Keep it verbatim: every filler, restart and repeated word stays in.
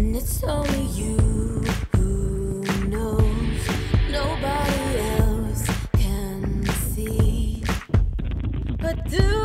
And it's only you who knows. Nobody else can see. But do